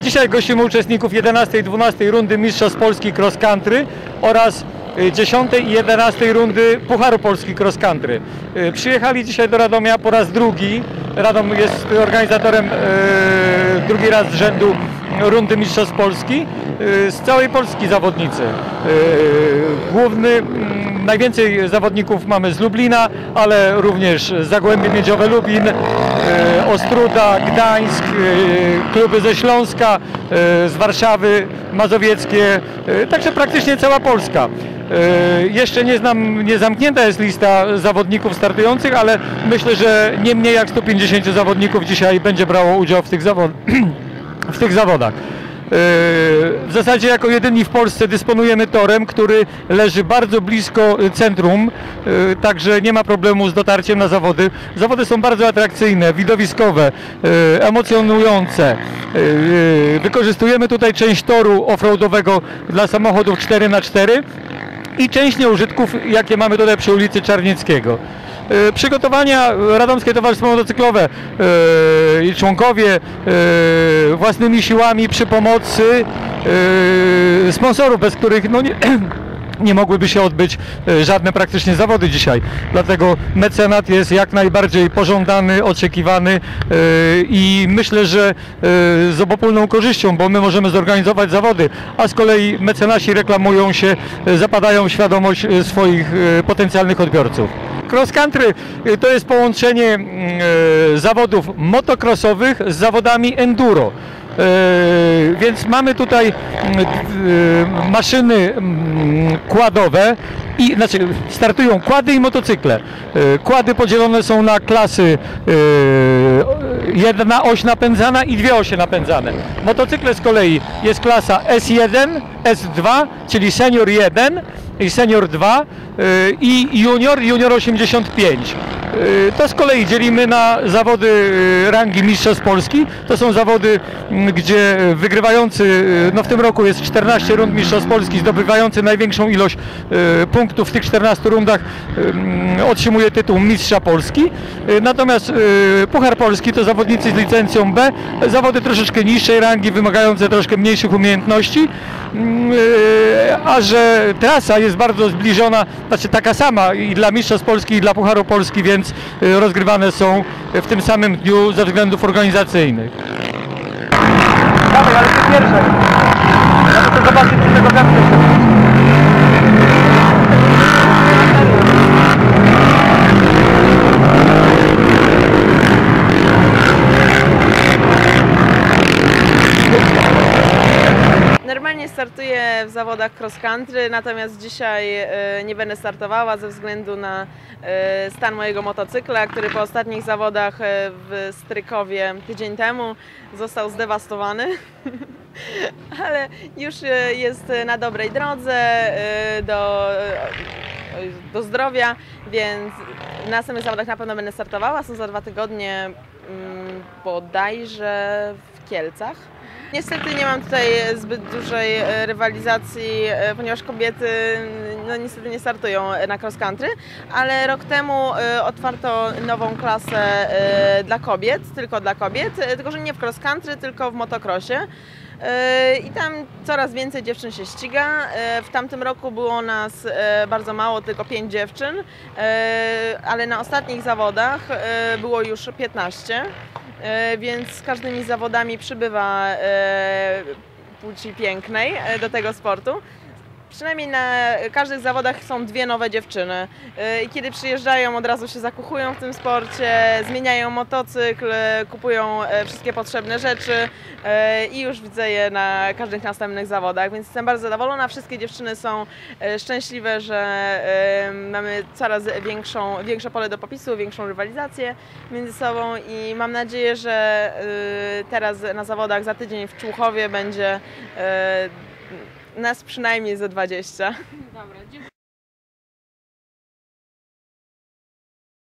Dzisiaj gościmy uczestników 11 i 12 rundy Mistrzostw Polski Cross Country oraz 10 i 11 rundy Pucharu Polski Cross Country. Przyjechali dzisiaj do Radomia po raz drugi. Radom jest organizatorem drugi raz z rzędu rundy Mistrzostw Polski. Z całej Polski zawodnicy. Najwięcej zawodników mamy z Lublina, ale również Zagłębie Miedziowe Lubin, Ostróda, Gdańsk, kluby ze Śląska, z Warszawy, mazowieckie, także praktycznie cała Polska. Jeszcze nie zamknięta jest lista zawodników startujących, ale myślę, że nie mniej jak 150 zawodników dzisiaj będzie brało udział w tych zawodach. W zasadzie jako jedyni w Polsce dysponujemy torem, który leży bardzo blisko centrum, także nie ma problemu z dotarciem na zawody. Zawody są bardzo atrakcyjne, widowiskowe, emocjonujące. Wykorzystujemy tutaj część toru offroadowego dla samochodów 4x4 i część nieużytków, jakie mamy tutaj przy ulicy Czarnieckiego. Przygotowania Radomskie Towarzystwo Motocyklowe i członkowie własnymi siłami przy pomocy sponsorów, bez których nie mogłyby się odbyć żadne praktycznie zawody dzisiaj. Dlatego mecenat jest jak najbardziej pożądany, oczekiwany i myślę, że z obopólną korzyścią, bo my możemy zorganizować zawody, a z kolei mecenasi reklamują się, zapadają w świadomość swoich potencjalnych odbiorców. Cross country to jest połączenie zawodów motocrossowych z zawodami enduro. Więc mamy tutaj maszyny kładowe startują kłady i motocykle. Kłady podzielone są na klasy jedna oś napędzana i dwie osie napędzane. Motocykle z kolei jest klasa S1, S2, czyli senior 1 i senior 2 i junior 85. To z kolei dzielimy na zawody rangi Mistrzostw Polski. To są zawody, gdzie wygrywający, w tym roku jest 14 rund Mistrzostw Polski, zdobywający największą ilość punktów w tych 14 rundach otrzymuje tytuł Mistrza Polski. Natomiast Puchar Polski to zawodnicy z licencją B, zawody troszeczkę niższej rangi, wymagające troszkę mniejszych umiejętności, a że trasa jest bardzo zbliżona, znaczy taka sama i dla Mistrzostw Polski i dla Pucharu Polski, więc rozgrywane są w tym samym dniu ze względów organizacyjnych. Dawaj, ale ty pierwszej. Ja to zobaczyć tego wiatru. Normalnie startuję w zawodach cross country, natomiast dzisiaj nie będę startowała ze względu na stan mojego motocykla, który po ostatnich zawodach w Strykowie tydzień temu został zdewastowany. Ale już jest na dobrej drodze do zdrowia, więc na następnych zawodach na pewno będę startowała. Są za 2 tygodnie bodajże w Kielcach. Niestety nie mam tutaj zbyt dużej rywalizacji, ponieważ kobiety niestety nie startują na cross country, ale rok temu otwarto nową klasę dla kobiet, tylko że nie w cross country, tylko w motocrossie. I tam coraz więcej dziewczyn się ściga. W tamtym roku było nas bardzo mało, tylko 5 dziewczyn, ale na ostatnich zawodach było już 15. Więc z każdymi zawodami przybywa płci pięknej do tego sportu. Przynajmniej na każdych zawodach są 2 nowe dziewczyny i kiedy przyjeżdżają, od razu się zakochują w tym sporcie, zmieniają motocykl, kupują wszystkie potrzebne rzeczy i już widzę je na każdych następnych zawodach, więc jestem bardzo zadowolona. Wszystkie dziewczyny są szczęśliwe, że mamy coraz większe pole do popisu, większą rywalizację między sobą i mam nadzieję, że teraz na zawodach za tydzień w Człuchowie będzie nas przynajmniej ze 20. Dobra, dziękuję.